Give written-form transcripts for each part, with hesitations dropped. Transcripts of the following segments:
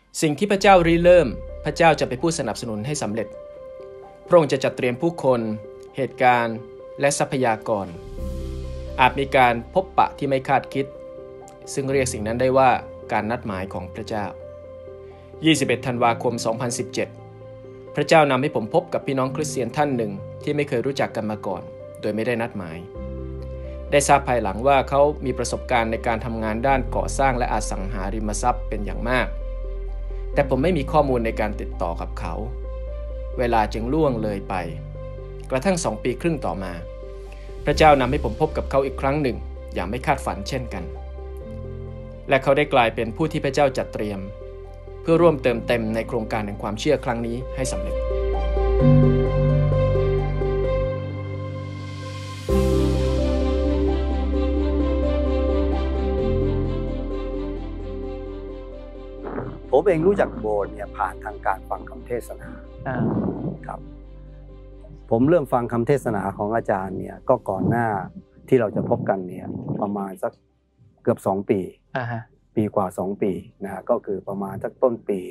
สิ่งที่พระเจ้าริเริ่มพระเจ้าจะเป็นผู้สนับสนุนให้สำเร็จพระองค์จะจัดเตรียมผู้คนเหตุการณ์และทรัพยากรอาจมีการพบปะที่ไม่คาดคิดซึ่งเรียกสิ่งนั้นได้ว่าการนัดหมายของพระเจ้า21 ธันวาคม 2017พระเจ้านำให้ผมพบกับพี่น้องคริสเตียนท่านหนึ่งที่ไม่เคยรู้จักกันมาก่อนโดยไม่ได้นัดหมายได้ทราบภายหลังว่าเขามีประสบการณ์ในการทำงานด้านก่อสร้างและอสังหาริมทรัพย์เป็นอย่างมากแต่ผมไม่มีข้อมูลในการติดต่อกับเขาเวลาจึงล่วงเลยไปกระทั่ง2 ปีครึ่งต่อมาพระเจ้านำให้ผมพบกับเขาอีกครั้งหนึ่งอย่างไม่คาดฝันเช่นกันและเขาได้กลายเป็นผู้ที่พระเจ้าจัดเตรียมเพื่อร่วมเติมเต็มในโครงการแห่งความเชื่อครั้งนี้ให้สำเร็จผมเองรู้จักโบสถ์เนี่ยผ่านทางการฟังคำเทศนาครับผมเริ่มฟังคำเทศนาของอาจารย์เนี่ยก็ก่อนหน้าที่เราจะพบกันเนี่ยประมาณสักเกือบ2 ปีปีกว่า2 ปีนะก็คือประมาณสักต้นปี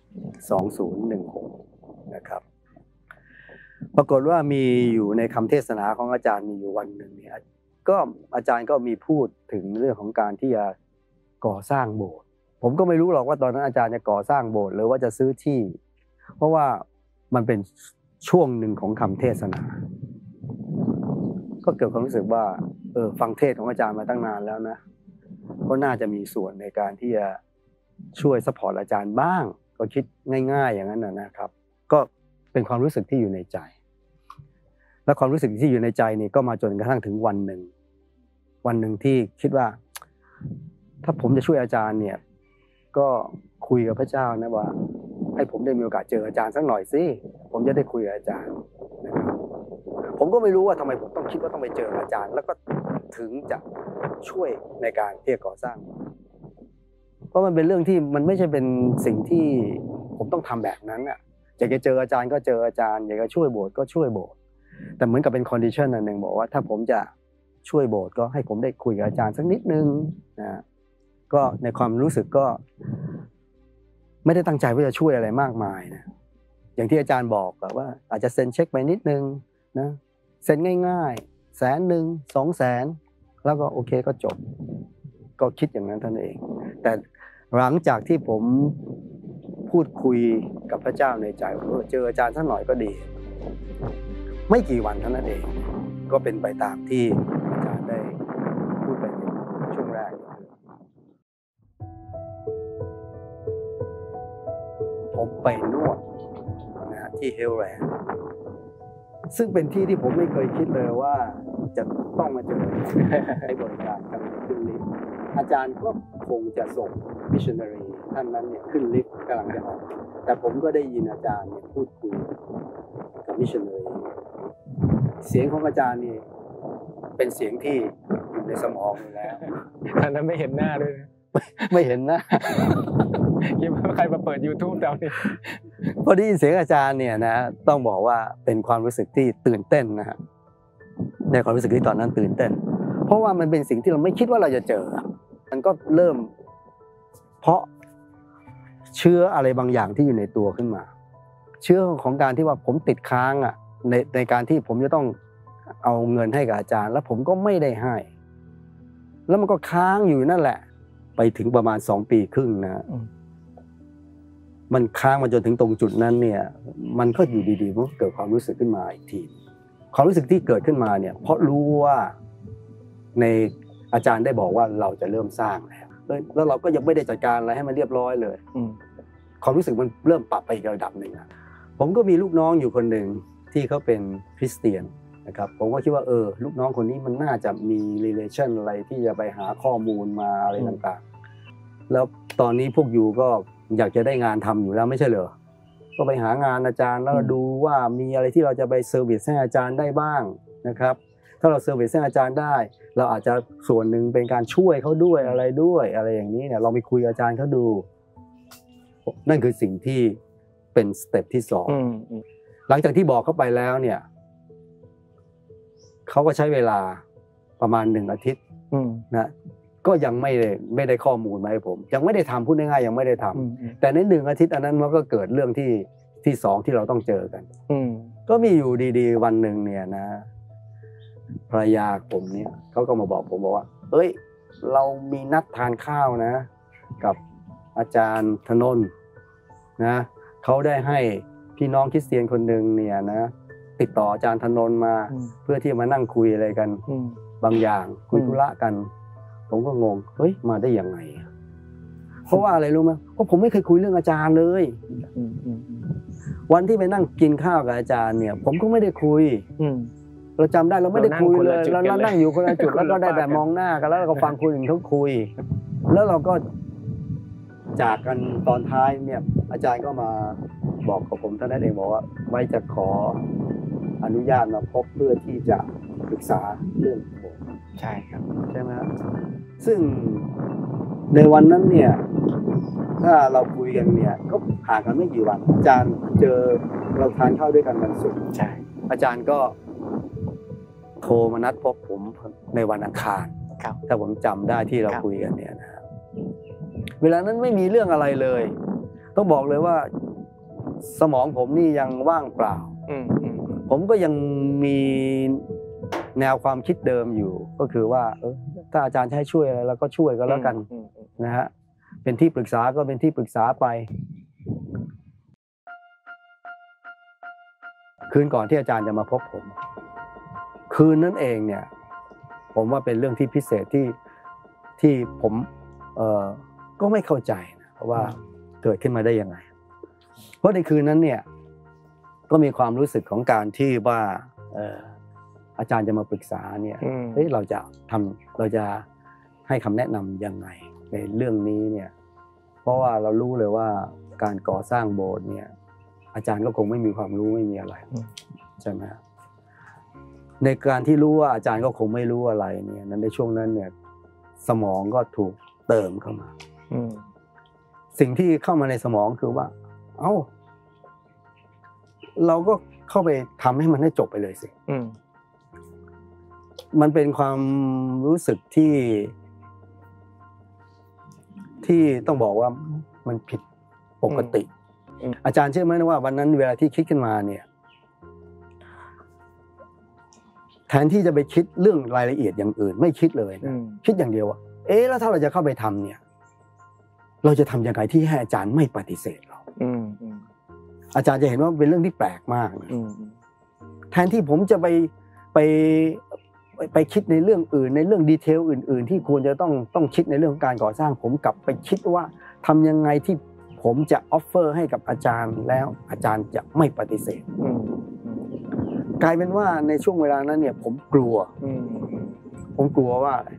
2016นะครับปรากฏว่ามีอยู่ในคำเทศนาของอาจารย์มีอยู่วันหนึ่งเนี่ยก็อาจารย์ก็มีพูดถึงเรื่องของการที่จะก่อสร้างโบสถ์ผมก็ไม่รู้หรอกว่าตอนนั้นอาจารย์จะก่อสร้างโบสถ์หรือว่าจะซื้อที่เพราะว่ามันเป็นช่วงหนึ่งของคำเทศนาก็เกิดความรู้สึกว่าฟังเทศของอาจารย์มาตั้งนานแล้วนะก็น่าจะมีส่วนในการที่จะช่วยซัพพอร์ตอาจารย์บ้างก็คิดง่ายๆอย่างนั้นนะครับก็เป็นความรู้สึกที่อยู่ในใจและความรู้สึกที่อยู่ในใจนี่ก็มาจนกระทั่งถึงวันหนึ่งที่คิดว่าถ้าผมจะช่วยอาจารย์เนี่ยก็คุยกับพระเจ้านะว่าให้ผมได้มีโอกาสเจออาจารย์สักหน่อยสิผมจะได้คุยกับอาจารย์นะครับผมก็ไม่รู้ว่าทำไมผมต้องคิดว่าต้องไปเจออาจารย์แล้วก็ถึงจะช่วยในการที่จะก่อสร้างเพราะมันเป็นเรื่องที่มันไม่ใช่เป็นสิ่งที่ผมต้องทำแบบนั้นอ่ะอยากจะเจออาจารย์ก็เจออาจารย์อยากจะช่วยโบสถ์ก็ช่วยโบสถ์แต่เหมือนกับเป็นคอนดิชันอันหนึ่งบอกว่าถ้าผมจะช่วยโบสถ์ก็ให้ผมได้คุยกับอาจารย์สักนิดนึงนะก็ในความรู้สึกก็ไม่ได้ตั้งใจว่าจะช่วยอะไรมากมายนะอย่างที่อาจารย์บอกว่าอาจจะเซ็นเช็คไปนิดนึงนะเซ็นง่ายๆ100,000 200,000แล้วก็โอเคก็จบก็คิดอย่างนั้นท่านเองแต่หลังจากที่ผมพูดคุยกับพระเจ้าในใจว่าเจออาจารย์สักหน่อยก็ดีไม่กี่วันเท่านั้นเองก็เป็นไปตามที่อาจารย์ได้พูดไปในช่วงแรกผมไปนวดนะที่เฮลแลนด์ซึ่งเป็นที่ที่ผมไม่เคยคิดเลยว่าจะต้องมาเจอให้บริการกันขึ้นลิฟต์อาจารย์ก็คงจะส่งมิชชันนารีท่านนั้นเนี่ยขึ้นลิฟต์กำลังจะออกแต่ผมก็ได้ยินอาจารย์เนี่ยพูดคุยกับมิชชันนารีเสียงของอาจารย์นี่เป็นเสียงที่อยู่ในสมองอยู่แล้วท่านนั้นไม่เห็นหน้าด้วยไม่เห็นหน้าคิดว่าใครมาเปิด YouTube แถวนี้พอได้ยินเสียงอาจารย์เนี่ยนะต้องบอกว่าเป็นความรู้สึกที่ตื่นเต้นนะฮะในความรู้สึกที่ตอนนั้นตื่นเต้นเพราะว่ามันเป็นสิ่งที่เราไม่คิดว่าเราจะเจอมันก็เริ่มเพราะเชื้ออะไรบางอย่างที่อยู่ในตัวขึ้นมาเชื้อของการที่ว่าผมติดค้างอ่ะในการที่ผมจะต้องเอาเงินให้กับอาจารย์แล้วผมก็ไม่ได้ให้แล้วมันก็ค้างอยู่นั่นแหละไปถึงประมาณ2 ปีครึ่งนะมันค้างมาจนถึงตรงจุดนั้นเนี่ยมันก็อยู่ดีๆมันเกิดความรู้สึกขึ้นมาอีกทีความรู้สึกที่เกิดขึ้นมาเนี่ยเพราะรู้ว่าในอาจารย์ได้บอกว่าเราจะเริ่มสร้างแล้วเราก็ยังไม่ได้จัดการอะไรให้มันเรียบร้อยเลยความรู้สึกมันเริ่มปรับไปอีกระดับหนึ่งผมก็มีลูกน้องอยู่คนหนึ่งที่เขาเป็นคริสเตียนนะครับผมก็คิดว่าลูกน้องคนนี้มันน่าจะมี relation อะไรที่จะไปหาข้อมูลมาอะไรต่างๆแล้วตอนนี้พวกยูก็อยากจะได้งานทำอยู่แล้วไม่ใช่เหรอก็ไปหางานอาจารย์แล้วดูว่ามีอะไรที่เราจะไปเซอร์วิสให้อาจารย์ได้บ้างนะครับถ้าเราเซอร์วิสให้อาจารย์ได้เราอาจจะส่วนหนึ่งเป็นการช่วยเขาด้วยอะไรอย่างนี้เนี่ยเราไปคุยกับอาจารย์เขาดูนั่นคือสิ่งที่เป็นสเต็ปที่2หลังจากที่บอกเขาไปแล้วเนี่ยเขาก็ใช้เวลาประมาณ1 อาทิตย์นะก็ยังไม่ได้ข้อมูลมาให้ผมยังไม่ได้ทำพูดง่ายๆยังไม่ได้ทำแต่ใน1 อาทิตย์อันนั้นมันก็เกิดเรื่องที่2ที่เราต้องเจอกันก็มีอยู่ดีๆวันหนึ่งเนี่ยนะภรรยาผมเนี่ยเขาก็มาบอกผมบอกว่าเอ้ยเรามีนัดทานข้าวนะกับอาจารย์ธนนท์นะเขาได้ให้พี่น้องคริสเตียนคนหนึ่งเนี่ยนะติดต่ออาจารย์ธนนท์มาเพื่อที่มานั่งคุยอะไรกันบางอย่างคุยธุระกันผมก็งงเฮ้ยมาได้ยังไงเพราะว่าอะไรรู้ไหมเพราะผมไม่เคยคุยเรื่องอาจารย์เลยวันที่ไปนั่งกินข้าวกับอาจารย์เนี่ยผมก็ไม่ได้คุยเราจำได้เราไม่ได้คุยเลยเรานั่งอยู่คนละจุดแล้วก็ได้แต่มองหน้ากันแล้วก็ฟังคนอื่นเขาคุยแล้วเราก็จากกันตอนท้ายเนี่ยอาจารย์ก็มาบอกกับผมท่านนั้นเองบอกว่าไว้จะขออนุญาตมาพบเพื่อที่จะปรึกษาเรื่องโบสถ์ใช่ครับใช่ไหมครับซึ่งในวันนั้นเนี่ยถ้าเราคุยกันเนี่ยก็ห่างกันไม่กี่วันอาจารย์เจอเราทานข้าวด้วยกันวันศุกร์ใช่อาจารย์ก็โทรมานัดพบผมในวันอังคารถ้าผมจำได้ที่เราคุยกันเนี่ยนะเวลานั้นไม่มีเรื่องอะไรเลยต้องบอกเลยว่าสมองผมนี่ยังว่างเปล่าผมก็ยังมีแนวความคิดเดิมอยู่ก็คือว่าถ้าอาจารย์ให้ช่วยอะไรเราก็ช่วยกันแล้วกันนะฮะเป็นที่ปรึกษาก็เป็นที่ปรึกษาไปคืนก่อนที่อาจารย์จะมาพบผมคืนนั้นเองเนี่ยผมว่าเป็นเรื่องที่พิเศษที่ผมก็ไม่เข้าใจนะว่าเกิดขึ้นมาได้ยังไงเพราะในคืนนั้นเนี่ยก็มีความรู้สึกของการที่ว่าอาจารย์จะมาปรึกษาเนี่ยเราจะให้คำแนะนำยังไงในเรื่องนี้เนี่ยเพราะว่าเรารู้เลยว่าการก่อสร้างโบสถ์เนี่ยอาจารย์ก็คงไม่มีความรู้ไม่มีอะไรใช่ไหมในการที่รู้ว่าอาจารย์ก็คงไม่รู้อะไรเนี่ยนั้นในช่วงนั้นเนี่ยสมองก็ถูกเติมเข้ามาสิ่งที่เข้ามาในสมองคือว่าเราก็เข้าไปทำให้มันให้จบไปเลยสิมันเป็นความรู้สึกที่ต้องบอกว่ามันผิดปกติอาจารย์เชื่อไหมว่าวันนั้นเวลาที่คิดขึ้นมาเนี่ยแทนที่จะไปคิดเรื่องรายละเอียดอย่างอื่นไม่คิดเลยนะคิดอย่างเดียวว่าแล้วถ้าเราจะเข้าไปทำเนี่ยเราจะทำยังไงที่ให้อาจารย์ไม่ปฏิเสธเราอาจารย์จะเห็นว่าเป็นเรื่องที่แปลกมากนะแทนที่ผมจะไปคิดในเรื่องอื่นในเรื่องดีเทลอื่นๆที่ควรจะต้องคิดในเรื่องของการก่อสร้างผมกลับไปคิดว่าทำยังไงที่ผมจะออฟเฟอร์ให้กับอาจารย์แล้วอาจารย์จะไม่ปฏิเสธกลายเป็นว่าในช่วงเวลานั้นเนี่ยผมกลัวว่าอะไร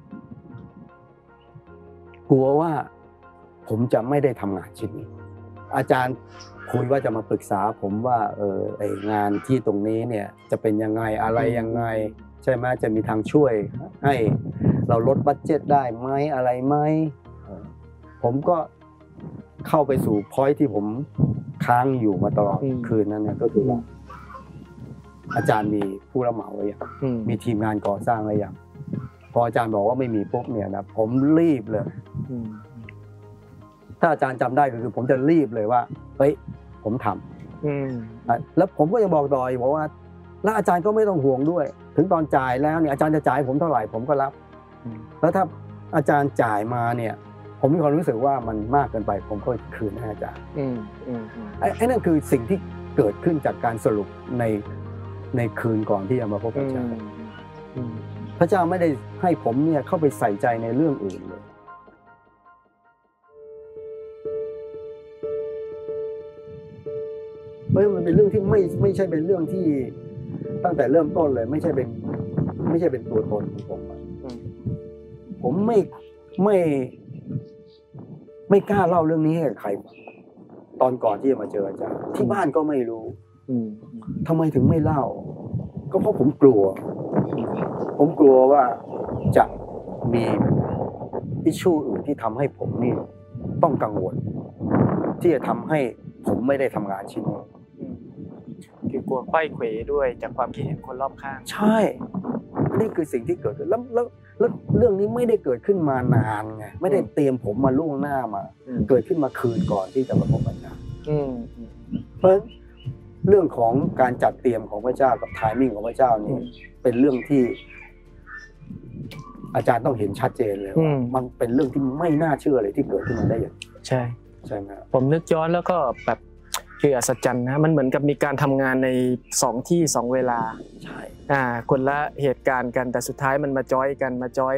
กลัวว่าผมจะไม่ได้ทำงานชิ้นนี้อาจารย์คุยว่าจะมาปรึกษาผมว่าไองานที่ตรงนี้เนี่ยจะเป็นยังไงอะไรยังไงใช่ไหมจะมีทางช่วยให้เราลดบัดเจ็ตได้ไหมอะไรไหมผมก็เข้าไปสู่พอยท์ที่ผมค้างอยู่มาตลอดคืนนั้นเนี่ยก็คือว่าอาจารย์มีผู้รับเหมาหรือยังมีทีมงานก่อสร้างหรือยังพออาจารย์บอกว่าไม่มีปุ๊บเนี่ยนะผมรีบเลยถ้าอาจารย์จำได้ก็คือผมจะรีบเลยว่าเฮ้ยผมทำแล้วผมก็จะบอกต่อบอกว่าแล้วอาจารย์ก็ไม่ต้องห่วงด้วยถึงตอนจ่ายแล้วเนี่ยอาจารย์จะจ่ายผมเท่าไหร่ผมก็รับแล้วถ้าอาจารย์จ่ายมาเนี่ยผมมีความรู้สึกว่ามันมากเกินไปผมก็คืนให้อาจารย์ไอ้นั่นคือสิ่งที่เกิดขึ้นจากการสรุปในคืนก่อนที่จะมาพบอาจารย์พระเจ้าไม่ได้ให้ผมเนี่ยเข้าไปใส่ใจในเรื่องอื่นเลยมันเป็นเรื่องที่ไม่ใช่เป็นเรื่องที่ตั้งแต่เริ่มต้นเลยไม่ใช่เป็นตัวตนของผมไม่กล้าเล่าเรื่องนี้ให้ใครตอนก่อนที่จะมาเจออาจารย์ที่บ้านก็ไม่รู้ทำไมถึงไม่เล่าก็เพราะผมกลัวว่าจะมีอิชชูอื่นที่ทำให้ผมนี่ต้องกังวลที่จะทำให้ผมไม่ได้ทำงานชิ้นนี้คือกลัวไขว้เขวด้วยจากความคิดเห็นคนรอบข้างใช่นี่คือสิ่งที่เกิดขึ้นแล้วเรื่องนี้ไม่ได้เกิดขึ้นมานานไงไม่ได้เตรียมผมมาล่วงหน้ามาเกิดขึ้นมาคืนก่อนที่จะมาพบอาจารย์เพราะเรื่องของการจัดเตรียมของพระเจ้ากับไทมิ่งของพระเจ้านี่เป็นเรื่องที่อาจารย์ต้องเห็นชัดเจนเลยว่ามันเป็นเรื่องที่ไม่น่าเชื่อเลยที่เกิดขึ้นมาได้อย่างใช่ไหมผมนึกย้อนแล้วก็แบบคืออัศจรรย์นะมันเหมือนกับมีการทำงานใน2ที่2เวลาใช่คนละเหตุการณ์กันแต่สุดท้ายมันมาจอยกัน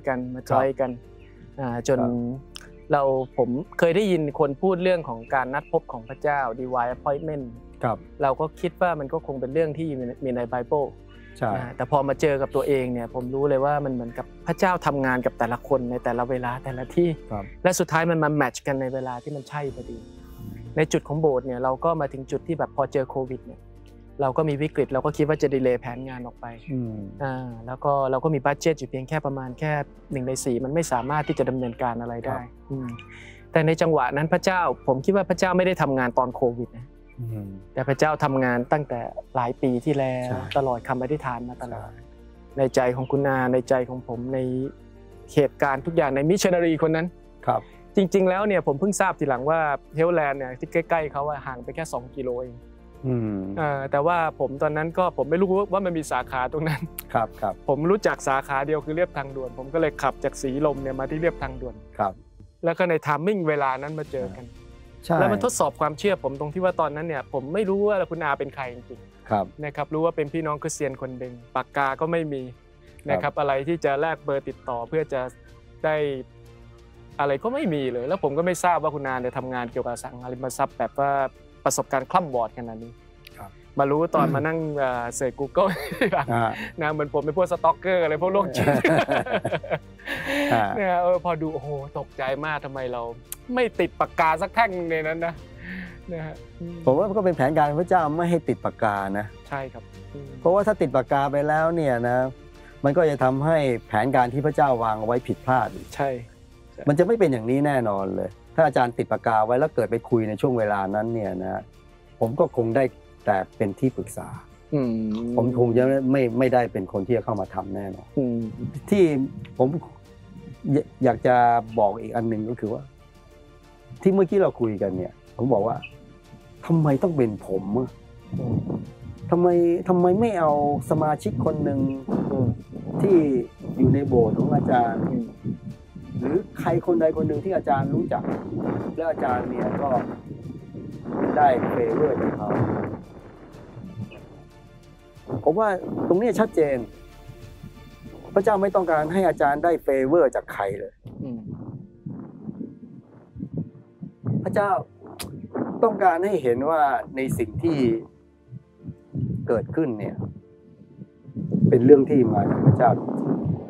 จนผมเคยได้ยินคนพูดเรื่องของการนัดพบของพระเจ้า divine appointment เราก็คิดว่ามันก็คงเป็นเรื่องที่มีในไบเบิลแต่พอมาเจอกับตัวเองเนี่ยผมรู้เลยว่ามันเหมือนกับพระเจ้าทำงานกับแต่ละคนในแต่ละเวลาแต่ละที่และสุดท้ายมันมาแมทช์กันในเวลาที่มันใช่พอดีในจุดของโบสถ์เนี่ยเราก็มาถึงจุดที่แบบพอเจอโควิดเนี่ยเราก็มีวิกฤตเราก็คิดว่าจะดีเลย์แผนงานออกไปแล้วก็เราก็มีบัดเจ็ตอยู่เพียงแค่ประมาณแค่1 ใน 4มันไม่สามารถที่จะดำเนินการอะไรได้แต่ในจังหวะนั้นพระเจ้าผมคิดว่าพระเจ้าไม่ได้ทำงานตอนโควิดนะแต่พระเจ้าทำงานตั้งแต่หลายปีที่แล้วตลอดคำอธิษฐานมาตลอดในใจของคุณนาในใจของผมในเหตุการณ์ทุกอย่างในมิชชันนารีคนนั้นครับจริงๆแล้วเนี่ยผมเพิ่งทราบทีหลังว่าเฮลแลนด์เนี่ยที่ใกล้ๆเขาห่างไปแค่2 กิโลเองแต่ว่าผมตอนนั้นก็ผมไม่รู้ว่ามันมีสาขาตรงนั้นครับผมรู้จักสาขาเดียวคือเรียบทางด่วนผมก็เลยขับจากศรีลมเนี่ยมาที่เรียบทางด่วนครับแล้วก็ในไทมิ่งเวลานั้นมาเจอกันแล้วมันทดสอบความเชื่อผมตรงที่ว่าตอนนั้นเนี่ยผมไม่รู้ว่าคุณอาเป็นใครจริงๆนะครับรู้ว่าเป็นพี่น้องคริสเตียนคนหนึ่งปากกาก็ไม่มีนะครับอะไรที่จะแลกเบอร์ติดต่อเพื่อจะได้อะไรก็ไม่มีเลยแล้วผมก็ไม่ทราบว่าคุณอาเนี่ยทำงานเกี่ยวกับอสังหาริมทรัพย์แบบว่าประสบการณ์คล่ำวอดขนาดนี้มารู้ตอนมานั่งเสิร์ช Google นะเหมือนผมเป็นพวกสต็อกเกอร์อะไรพวกโรคจิตเนี่ยพอดูโอ้โหตกใจมากทำไมเราไม่ติดปากกาสักแท่งในนั้นนะฮะผมว่าก็เป็นแผนการพระเจ้าไม่ให้ติดปากกานะใช่ครับเพราะว่าถ้าติดปากกาไปแล้วเนี่ยนะมันก็จะทำให้แผนการที่พระเจ้าวางเอาไว้ผิดพลาดใช่มันจะไม่เป็นอย่างนี้แน่นอนเลยถ้าอาจารย์ติดปากกาไว้แล้วเกิดไปคุยในช่วงเวลานั้นเนี่ยนะผมก็คงได้แต่เป็นที่ปรึกษาผมคงจะไม่ได้เป็นคนที่จะเข้ามาทำแน่นอนที่ผมอยากจะบอกอีกอันหนึ่งก็คือว่าที่เมื่อกี้เราคุยกันเนี่ยผมบอกว่าทำไมต้องเป็นผมทำไมไม่เอาสมาชิกคนหนึ่งที่อยู่ในโบสถ์ของอาจารย์หรือใครคนใดคนหนึ่งที่อาจารย์รู้จักแล้วอาจารย์เนี่ยก็ได้เฟเวอร์จากเขาผมว่าตรงนี้ชัดเจนพระเจ้าไม่ต้องการให้อาจารย์ได้เฟเวอร์จากใครเลยพระเจ้าต้องการให้เห็นว่าในสิ่งที่เกิดขึ้นเนี่ยเป็นเรื่องที่มาจากพระเจ้า